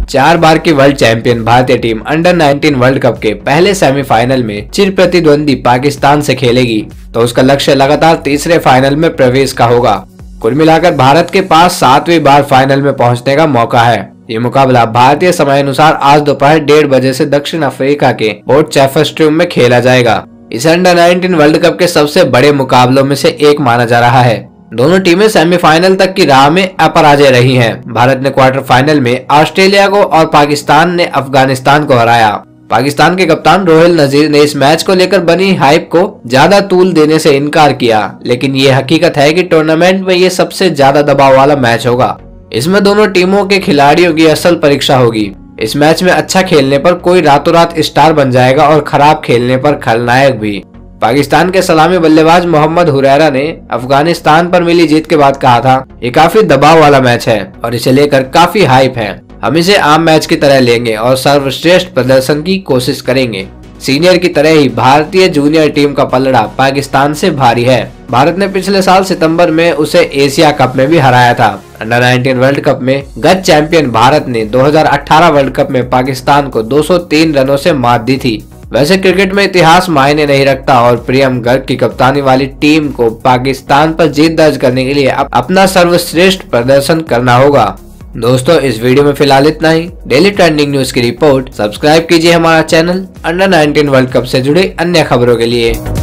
4 बार की world champion भारतीय टीम अंडर 19 वर्ल्ड कप के पहले सेमीफाइनल में चिर प्रतिद्वंदी पाकिस्तान से खेलेगी, तो उसका लक्ष्य लगातार तीसरे फाइनल में प्रवेश का होगा। कुल मिलाकर भारत के पास 7वीं बार फाइनल में पहुंचने का मौका है। ये मुकाबला भारतीय समय अनुसार आज दोपहर 1:30 बजे से दक्षिण अफ्रीका के पोर्ट चैफर्स्ट्रूम में खेला जाएगा। इस अंडर 19 वर्ल्ड कप के सबसे बड़े मुकाबलों में से एक माना जा रहा है। दोनों टीमें सेमीफाइनल तक की राह में अपराजय रही हैं। भारत ने क्वार्टर फाइनल में ऑस्ट्रेलिया को और पाकिस्तान ने अफगानिस्तान को हराया। पाकिस्तान के कप्तान रोहिल नजीर ने इस मैच को लेकर बनी हाइप को ज्यादा तूल देने से इनकार किया, लेकिन ये हकीकत है कि टूर्नामेंट में ये सबसे ज्यादा दबाव वाला मैच होगा। इसमें दोनों टीमों के खिलाड़ियों की असल परीक्षा होगी। इस मैच में अच्छा खेलने पर कोई रातों रात स्टार बन जाएगा और खराब खेलने पर खलनायक भी। पाकिस्तान के सलामी बल्लेबाज मोहम्मद हुरैरा ने अफगानिस्तान पर मिली जीत के बाद कहा था, ये काफी दबाव वाला मैच है और इसे लेकर काफी हाइप है। हम इसे आम मैच की तरह लेंगे और सर्वश्रेष्ठ प्रदर्शन की कोशिश करेंगे। सीनियर की तरह ही भारतीय जूनियर टीम का पलड़ा पाकिस्तान से भारी है। भारत ने पिछले साल सितंबर में उसे एशिया कप में भी हराया था। अंडर 19 वर्ल्ड कप में गत चैंपियन भारत ने 2018 वर्ल्ड कप में पाकिस्तान को 203 रनों से मात दी थी। वैसे क्रिकेट में इतिहास मायने नहीं रखता और प्रियम गर्ग की कप्तानी वाली टीम को पाकिस्तान पर जीत दर्ज करने के लिए अपना सर्वश्रेष्ठ प्रदर्शन करना होगा। दोस्तों, इस वीडियो में फिलहाल इतना ही। डेली ट्रेंडिंग न्यूज की रिपोर्ट सब्सक्राइब कीजिए हमारा चैनल अंडर 19 वर्ल्ड कप से जुड़ी अन्य खबरों के लिए।